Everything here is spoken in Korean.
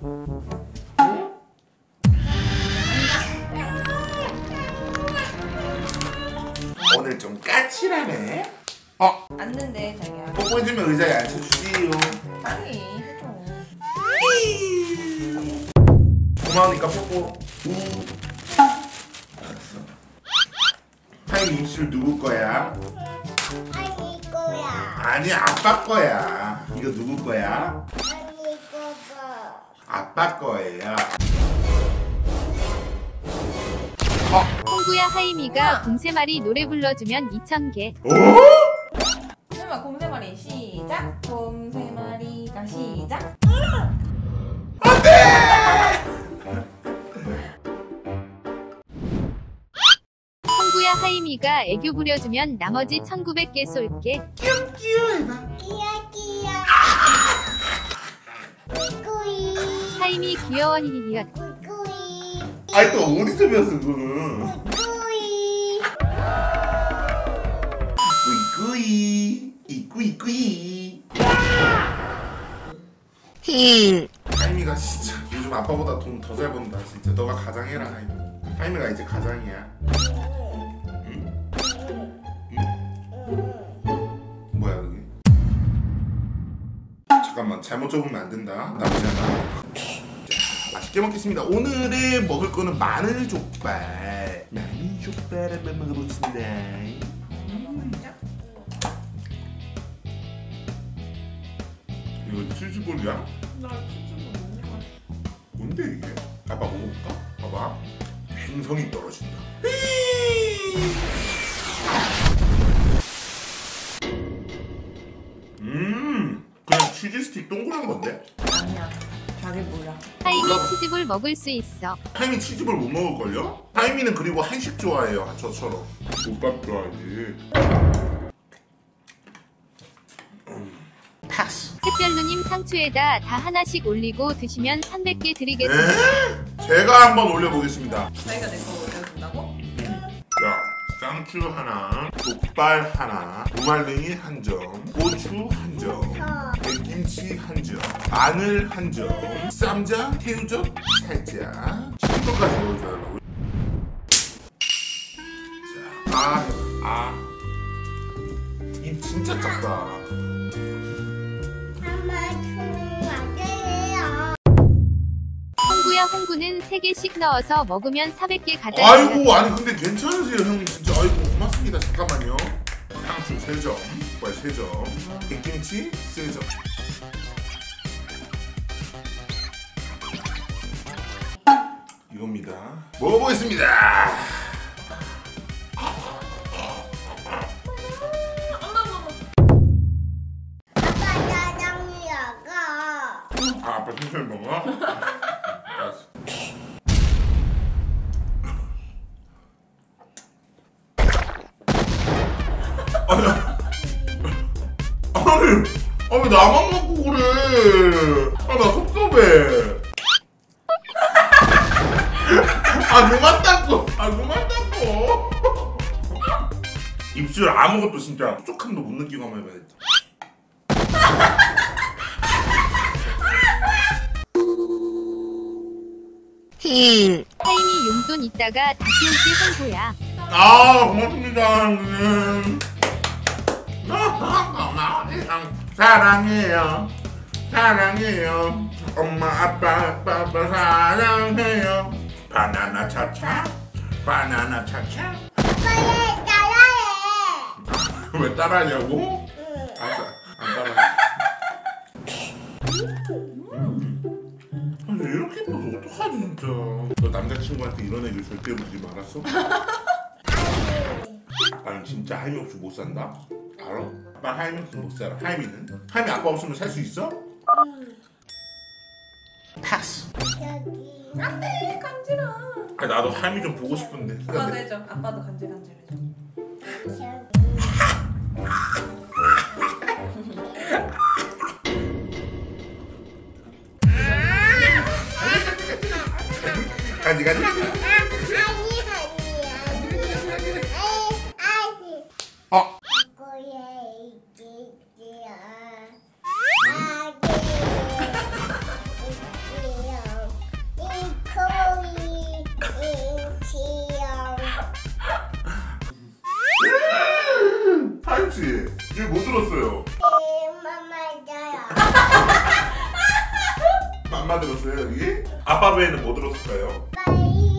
오늘 좀 까칠하네. 앉는데 자기야. 뽀뽀해주면 의자에 앉혀주지요. 아니 해줘. 고마우니까 뽀뽀. 알았어. 하임 입술 누구 거야? 아니 거야. 아니 아빠 거야. 이거 누구 거야? 아니 거가. 아빠 거예요. 홍구야 하이미가 곰새마리 노래 불러주면 2,000개. 오? 설마 곰새마리 시작. 곰새마리가 시작. 홍구야 하이미가 애교 부려주면 나머지 1,900개 쏠게. 끼워 해봐. 끼야. 꾸이. 하이미 귀여워 히히히야. 꾸이. 아니 또 어디서 배웠어 그거는? 꾸이. 꾸이꾸이 이꾸이꾸이. 하임이가 진짜 요즘 아빠보다 돈 더 잘 번다. 진짜 너가 가장해라 하임이. 하임이가 이제 가장이야. 응? 응? 뭐야 그게? 잠깐만 잘못 적으면 안 된다. 나오잖아. 맛있게 먹겠습니다. 오늘의 먹을 거는 마늘 족발. 마늘 족발 한번 먹어보겠습니다. 이거 치즈볼이야? 나 치즈 너무 맛있어. 뭔데 이게? 아빠 먹어볼까? 봐봐. 횡성이 떨어진다. 그냥 치즈 스틱 동그란 건데? 아니야. 자기 몰라. 하이미 치즈볼 먹을 수 있어. 하이미 치즈볼 못 먹을걸요? 하이미는 그리고 한식 좋아해요. 저처럼. 국밥 좋아하지. 패스. 샛별루님 상추에다 다 하나씩 올리고 드시면 300개 드리겠습니다. 제가 한번 올려보겠습니다. 자기가 내 거 올려준다고? 자, 쌍추 하나, 족발 하나, 무말랭이 한 점, 고추 한 점, 백김치 한 점, 마늘 한 점, 쌈장, 새우젓 살짝, 치즈까지 넣어줘요. 자, 입 진짜 작다. 홍구야 홍구는 3개씩 넣어서 먹으면 400개 가져요. 아이고, 아니 근데 괜찮으세요 형님 진짜. 아이고 고맙습니다. 잠깐만요. 상추 3점, 족발 3점, 백김치 3점. 이겁니다. 먹어보겠습니다. 아빠 천천히 먹어. 알았어. 아니 왜 나만 먹고 그래? 나 섭섭해. 그만 닦고. 그만 닦고. 입술 아무것도 진짜 촉촉함도 못 느끼고 한번 해봐야지. 하이미 용돈 있다가 다시 올게 홍구야. 고맙습니다 형님. 사랑해요. 사랑해요. 엄마 아빠 사랑해요. 바나나 차차. 바나나 차차. 아빠얘 따라해. 왜 따라하냐고? 알았어. 안 따라. 아니 이렇게 예뻐서 어떡하지 진짜. 너 남자친구한테 이런 애교 절대 부리지 말았어? 아빠는 진짜 하이미 없이 못 산다? 알아? 아빠 하이미 없이 못 살아. 하이미는? 하이미 아빠 없으면 살 수 있어? 패스. 여기. 안돼 간지러. 나도 하이미 좀 보고 싶은데. 아빠도 해줘. 아빠도 간질간질 해줘. 간지. 얘 뭐 들었어요? 엄마마자야. 맘마 들었어요 여기? 아빠 배에는 뭐 들었을까요? 빠이.